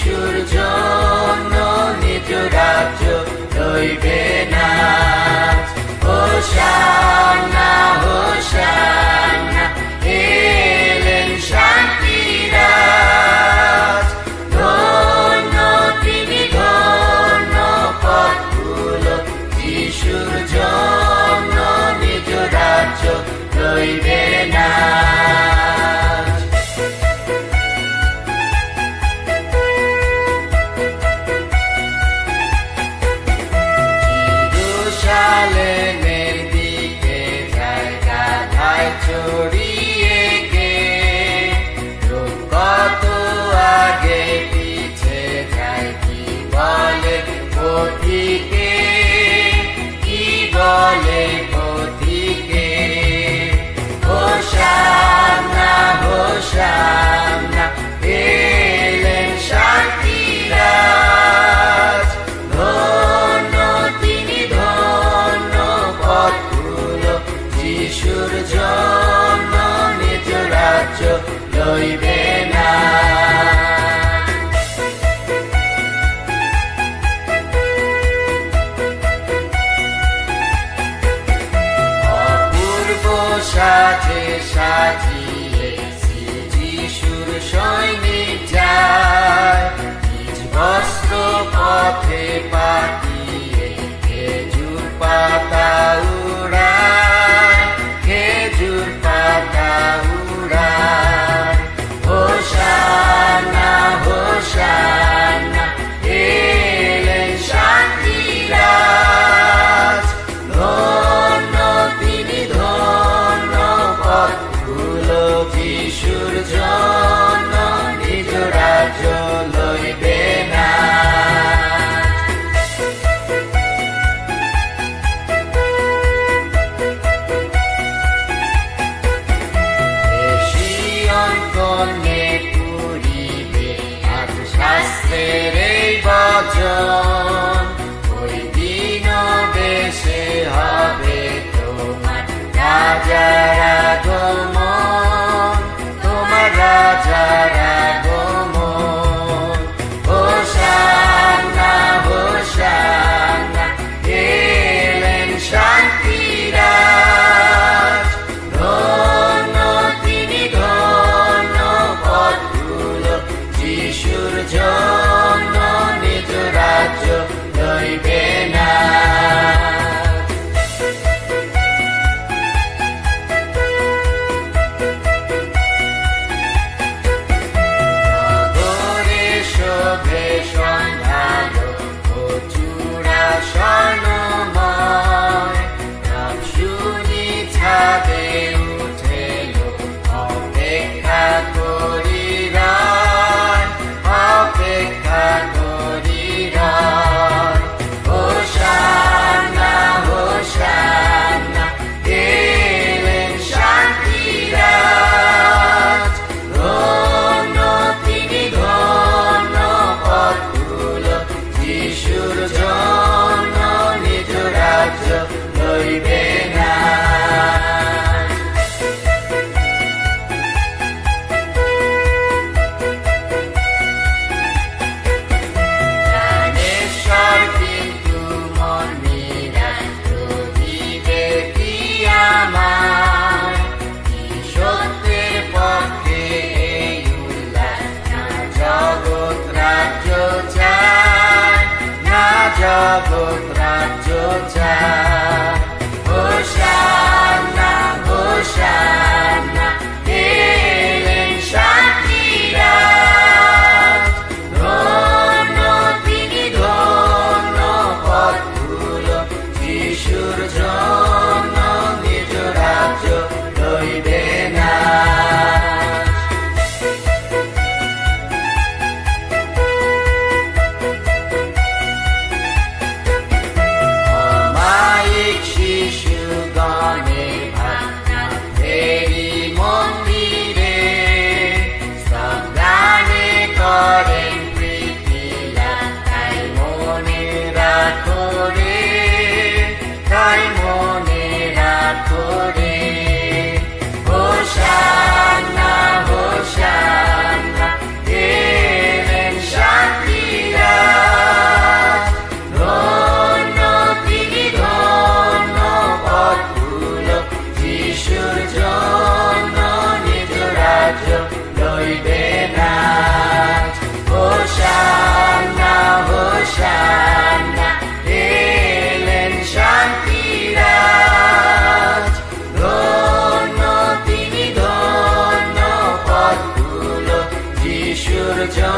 যিশুর জন্য নিজ রাজ্য লইবে না। হোসান্না হোসান্না এলেন শান্তিরাজ, ধন্য তিনি ধন্য পথগুলো যিশুর জন্য নিজ রাজ্য লইবে না। জেরুজালেমের দিকে যায় গাধায় চড়িয়ে গে, লোক কত আগে পিছে যায়, কি বলে পথিকে, কি বলে পথিকে। হোসান্না হোসান্না এলেন শান্তিরাজ, ধন্য তিনি ধন্য পথগুলো যিশুর জন্য নিজ রাজ্য লইবে না। অপূর্ব সাজে সাজিয়ে যিশুর সৈনিক যায়, নিজ বস্ত্র পথে পাঠিয়ে খেজুর পাতা উড়ায়, খেজুর পাতা উড়ায়। হোসান্না হোসান্না এলেন শান্তিরাজ, ধন্য তিনি ধন্য পথগুলো যিশুর জন্য নিজ রাজ্য লইবে না। সিয়ন কন্যে পুরিবে আজ শাস্ত্রের এই বচন, ওই দিন বেশে হবে তোমার রাজার আগমন, তোমার রাজার আগমন। হোসান্না হোসান্না এলেন শান্তিরাজ, ধন্য তিনি ধন্য পথগুলো যিশুর জন্য নিজ রাজ্য লইবে না। নগরে শোভে সন্ধ্যালো ও চূড়া স্বর্ণময়, নাম শুনি ছাদে উঠেলো, অপেক্ষা করি রয়, অপেক্ষা করি রয়। হোসান্না হোসান্না এলেন শান্তিরাজ, ধন্য তিনি ধন্য পথগুলো যিশুর জন্য নিজ রাজ্য লইবে না। প্রাণেশ্বর কিন্তু মন নিরাশ রহিবে কি আমায়, কি সত্যের পক্ষে এই উল্লাস, না জগৎ রাজ্য চায়, না জগৎ রাজ্য চায়। হোসান্না হোসান্না এলেন শান্তিরাজ, ধন্য তিনি ধন্য পথগুলো যিশুর জন্য নিজ রাজ্য লইবে না। জন